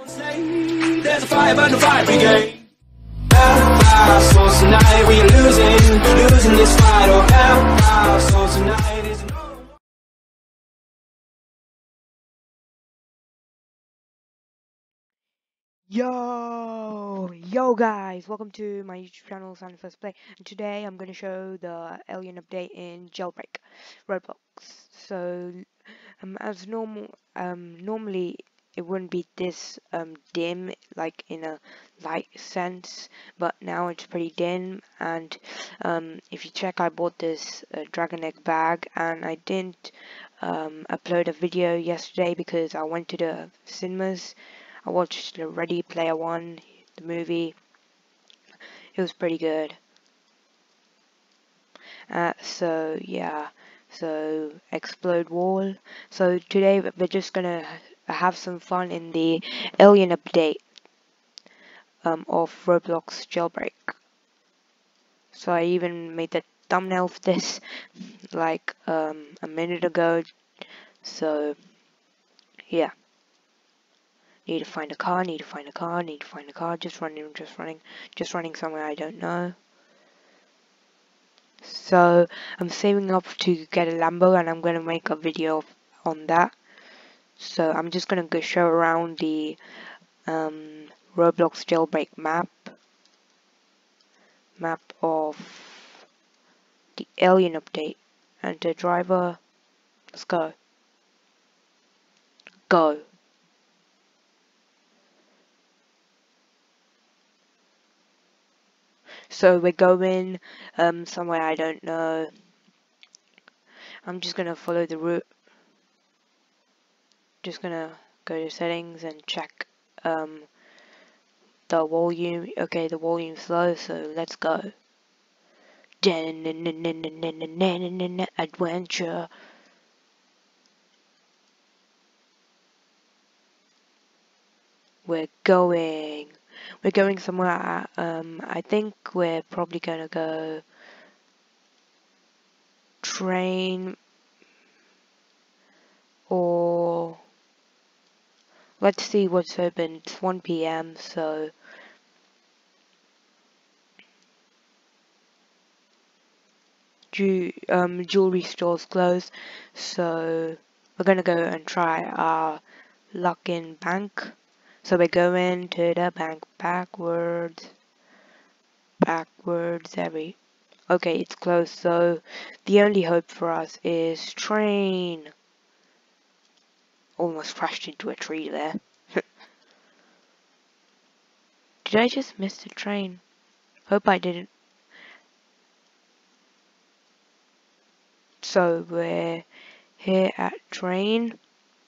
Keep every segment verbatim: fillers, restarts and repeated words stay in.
There's a fire burn the fire brigade. So tonight we are losing, losing this fight. Oh, hell, so tonight is no. Yo, yo guys, welcome to my YouTube channel, Simon First Play, and today I'm going to show the alien update in Jailbreak Roblox. So, um, as normal, um, normally it wouldn't be this um dim, like in a light sense, but now it's pretty dim. And um, if you check, I bought this uh, dragon egg bag, and I didn't um upload a video yesterday because I went to the cinemas. I watched the Ready Player One, the movie. It was pretty good. Uh, so yeah, so Explode Wall. So today we're just gonna have some fun in the alien update um, of Roblox Jailbreak. So I even made the thumbnail for this like um, a minute ago. So yeah. Need to find a car, need to find a car, need to find a car, just running, just running, just running somewhere I don't know. So I'm saving up to get a Lambo, and I'm going to make a video on that. So I'm just going to go show around the um, Roblox Jailbreak map. Map of the alien update. And the driver, let's go. Go. So we're going um, somewhere I don't know. I'm just going to follow the route. Just going to go to settings and check um, the volume. Okay, the volume's low, so let's go. Adventure. We're going. We're going somewhere. Um, I think we're probably gonna go train or let's see what's open. It's one P M so Ju um jewelry stores closed. So we're gonna go and try our luck in bank. So we're going to the bank backwards, backwards every. Okay, it's closed, so the only hope for us is train. Almost crashed into a tree there. Did I just miss the train? Hope I didn't. So we're here at train.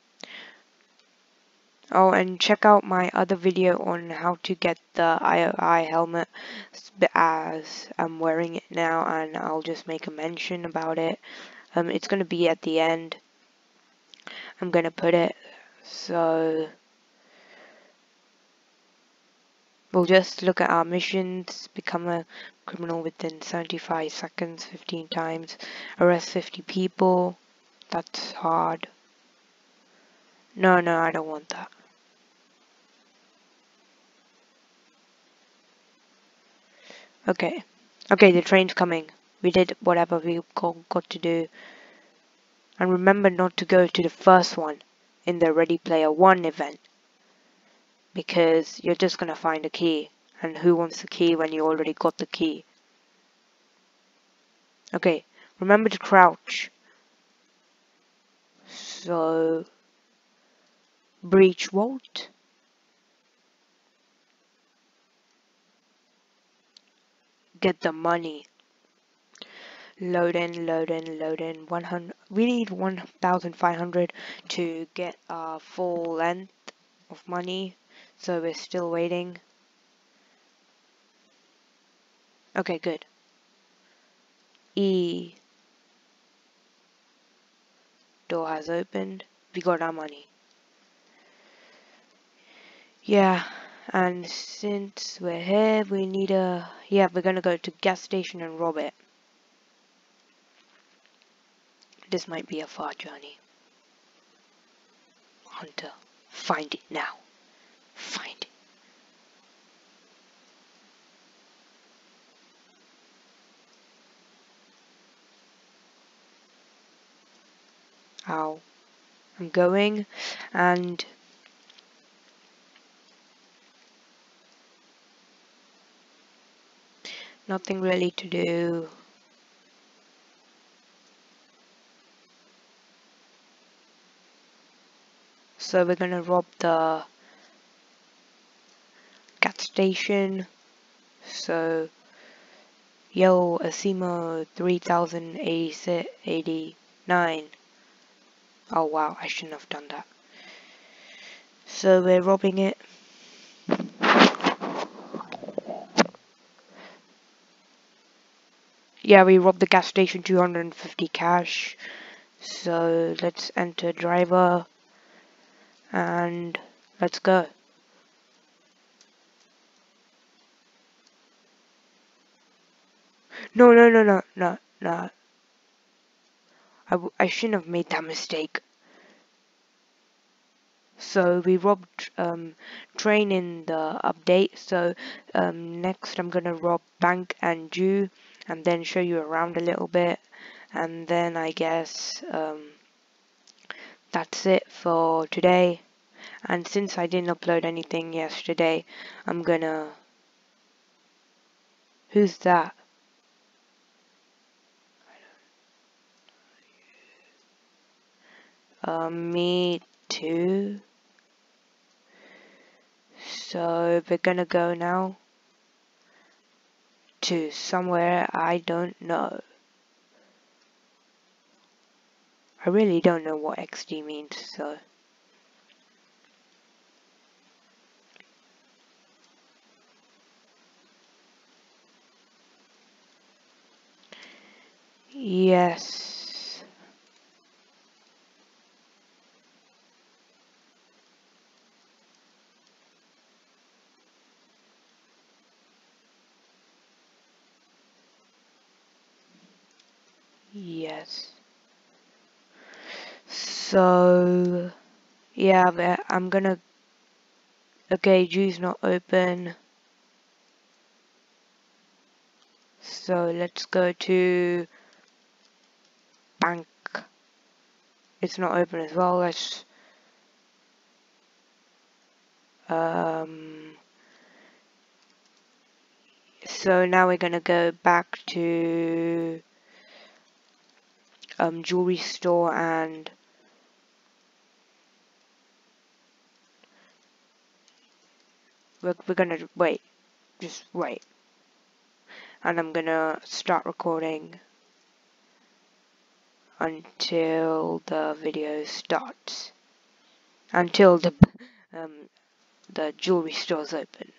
Oh, and check out my other video on how to get the I O I helmet, as I'm wearing it now, and I'll just make a mention about it. Um, it's gonna be at the end. I'm gonna put it, so we'll just look at our missions. Become a criminal within seventy-five seconds, fifteen times. Arrest fifty people. That's hard. No, no, I don't want that. Okay. Okay, the train's coming. We did whatever we got to do. And remember not to go to the first one in the Ready Player One event, because you're just gonna find a key. And who wants the key when you already got the key? Okay, remember to crouch. So, breach vault. Get the money. Load in, load in, load in. one hundred. We need one thousand five hundred to get our full length of money. So we're still waiting. Okay, good. E. Door has opened. We got our money. Yeah, and since we're here, we need a... Yeah, we're gonna go to gas station and rob it. This might be a far journey. Hunter, find it now. Find it. Ow. I'm going, and nothing really to do. So we're gonna rob the gas station. So yo, Asimo three thousand eighty-nine. Oh wow, I shouldn't have done that. So we're robbing it. Yeah, we robbed the gas station, two hundred fifty cash. So let's enter driver and let's go. No, no, no, no, no, no. I, w I shouldn't have made that mistake. So we robbed um, train in the update. So um, next I'm gonna rob bank and Jew, and then show you around a little bit, and then I guess um, that's it for today. And since I didn't upload anything yesterday, I'm gonna. Who's that? Um, me too. So we're gonna go now to somewhere I don't know. I really don't know what X D means, so. Yes. Yes. So, yeah, but I'm gonna. Okay, Jew's not open. So let's go to bank. It's not open as well. Let's. Um. So now we're gonna go back to um jewelry store and we're we're gonna wait. Just wait. And I'm gonna start recording until the video starts. Until the um the jewelry store's open.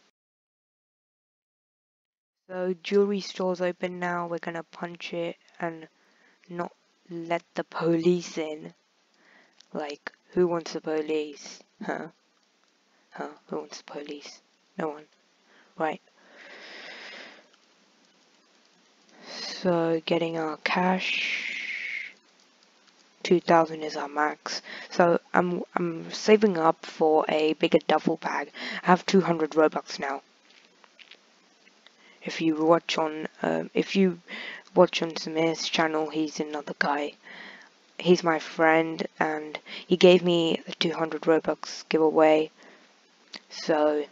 So jewelry store's open now. We're gonna punch it and not let the police in. Like, who wants the police? Huh? Huh? Who wants the police? No one. Right. So getting our cash. two thousand is our max. So I'm I'm saving up for a bigger duffel bag. I have two hundred Robux now. If you watch on um, if you watch on Samir's channel, he's another guy. He's my friend, and he gave me the two hundred Robux giveaway. So,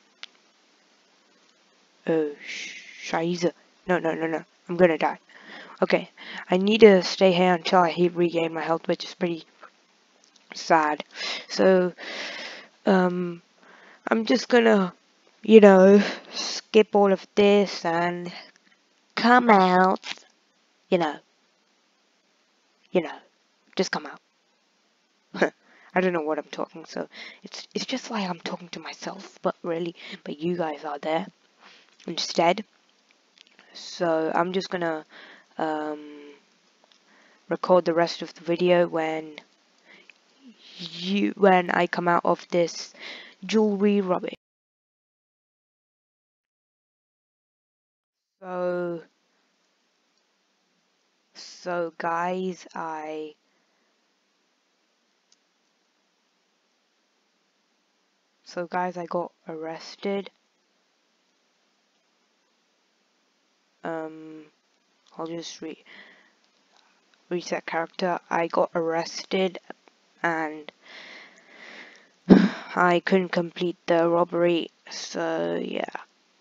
oh, Shiza. No, no, no, no. I'm gonna die. Okay, I need to stay here until I regain my health, which is pretty sad. So, um, I'm just gonna, you know, skip all of this and come out. You know, you know, just come out. I don't know what I'm talking, so it's it's just like I'm talking to myself, but really, but you guys are there instead. So I'm just gonna um, record the rest of the video when you when I come out of this jewelry rubbish. So so guys, I So guys, I got arrested. Um, I'll just re reset character. I got arrested and I couldn't complete the robbery, so yeah.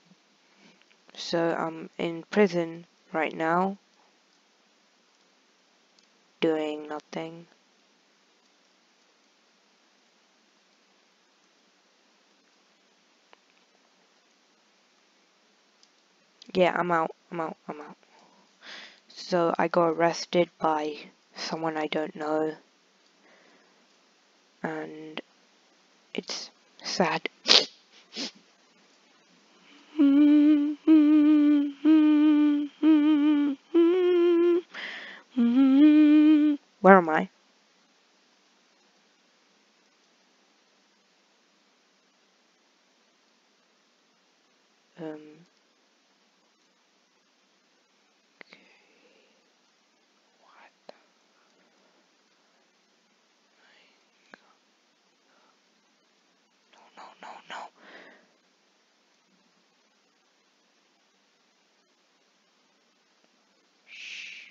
So I'm in prison right now, doing nothing. Yeah, I'm out, I'm out, I'm out. So I got arrested by someone I don't know, and it's sad. Where am I? Um, okay. What the? No, no, no, no. Shh.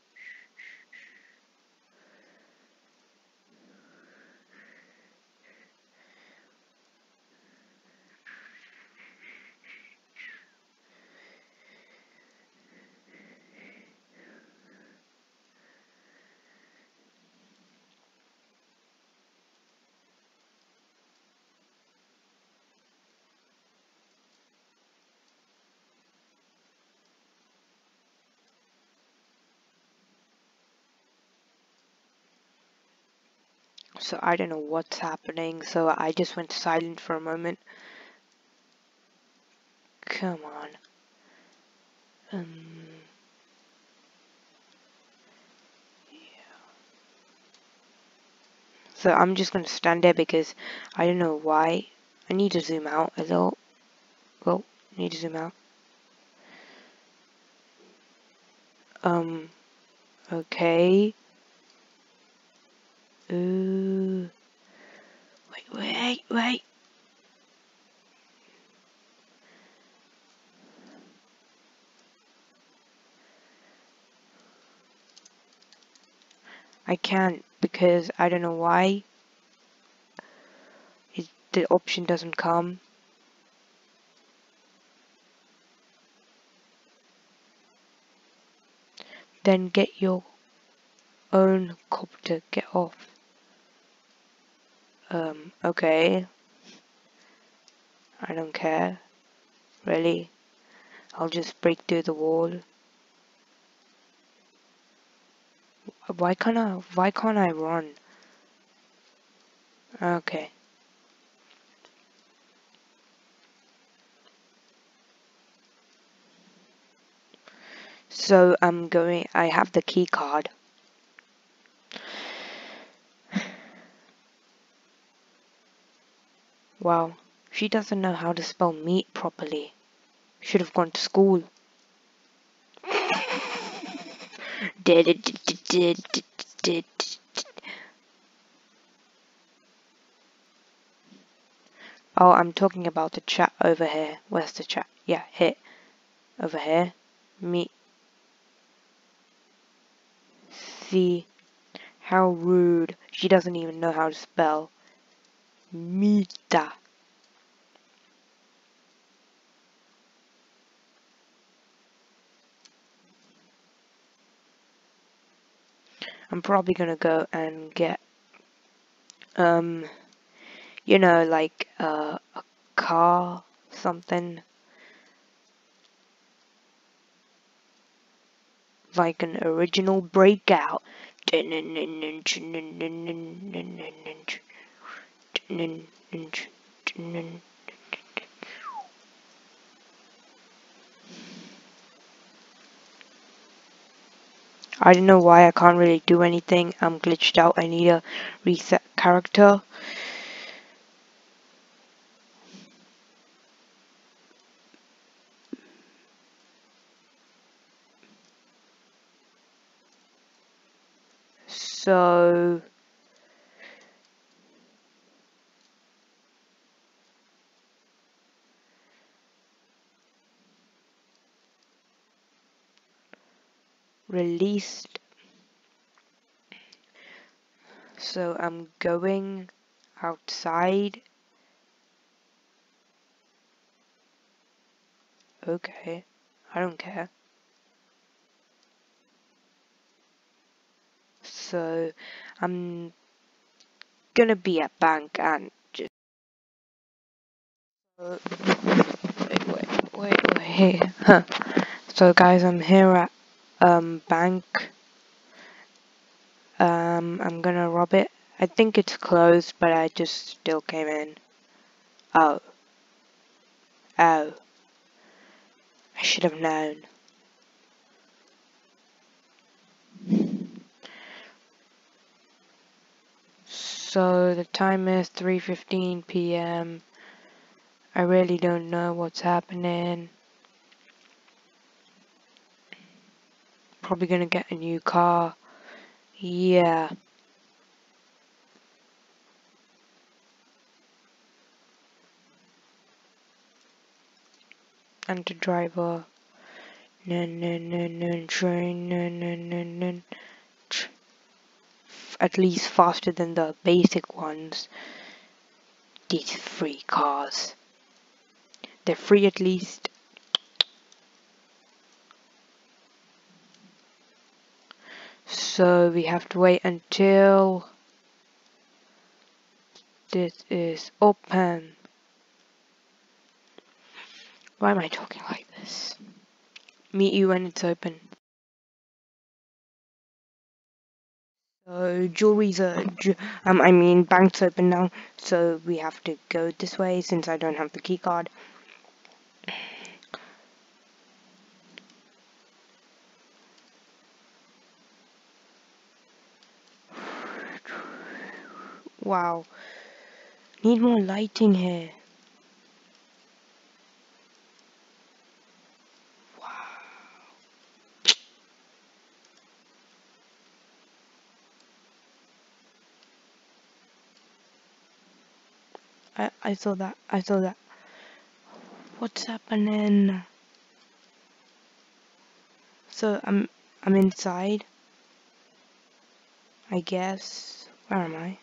So I don't know what's happening, so I just went silent for a moment. Come on. Um, yeah. So I'm just gonna stand there because I don't know why. I need to zoom out a little. Well, need to zoom out. Um, okay. Ooh. Wait, wait, wait. I can't because I don't know why. It, the option doesn't come. Then get your own copter. Get off. Um, okay. I don't care. Really. I'll just break through the wall. Why can't I, why can't I run? Okay. So I'm going, I have the key card. Wow. She doesn't know how to spell meat properly. Should have gone to school. Oh, I'm talking about the chat over here. Where's the chat? Yeah, here. Over here. Me. See. How rude. She doesn't even know how to spell. Mita. I'm probably gonna go and get, um, you know, like, uh, a car, something. Like an original breakout. I don't know why I can't really do anything. I'm glitched out. I need a reset character. So released. So I'm going outside. Okay, I don't care. So I'm gonna be at bank and just uh, wait, wait, wait, wait. Huh. So guys, I'm here at um bank. Um, I'm gonna rob it. I think it's closed, but I just still came in. Oh, oh, I should have known. So the time is three fifteen p m I really don't know what's happening. Probably gonna get a new car. Yeah. And the driver. No, no, no, no, train, no, no, no, no. At least faster than the basic ones. These free cars. They're free at least. So we have to wait until this is open. Why am I talking like this? Meet you when it's open. So jewelry's a, um, I mean bank's open now, so we have to go this way since I don't have the key card. Wow, need more lighting here. Wow. I I saw that. I saw that. What's happening? So I'm I'm inside. I guess. Where am I?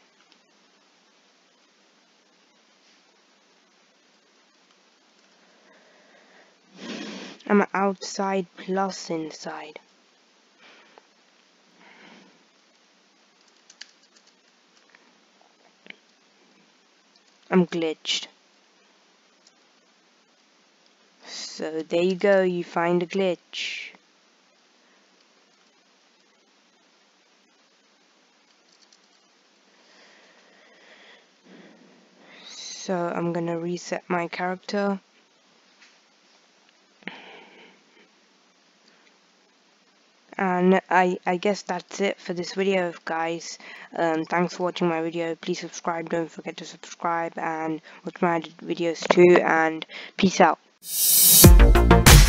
I'm outside plus inside. I'm glitched. So there you go, you find a glitch. So I'm gonna reset my character. And I, I guess that's it for this video, guys. Um, thanks for watching my video. Please subscribe, don't forget to subscribe and watch my other videos too, and peace out.